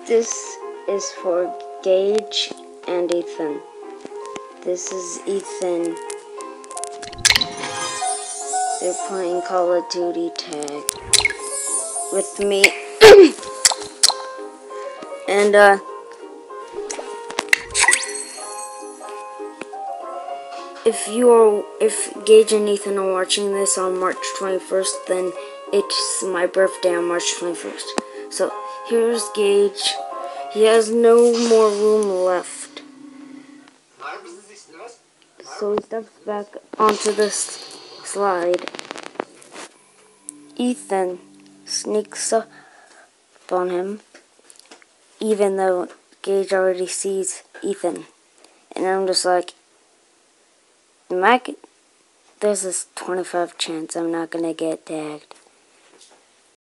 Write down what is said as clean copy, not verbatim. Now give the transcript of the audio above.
This is for Gage and Ethan. This is Ethan. They're playing Call of Duty tag with me. And if Gage and Ethan are watching this on March 21st, then it's my birthday on March 21st. So here's Gage. He has no more room left. So he steps back onto this slide. Ethan sneaks up on him, even though Gage already sees Ethan. And I'm just like, there's this 25% chance I'm not gonna get tagged.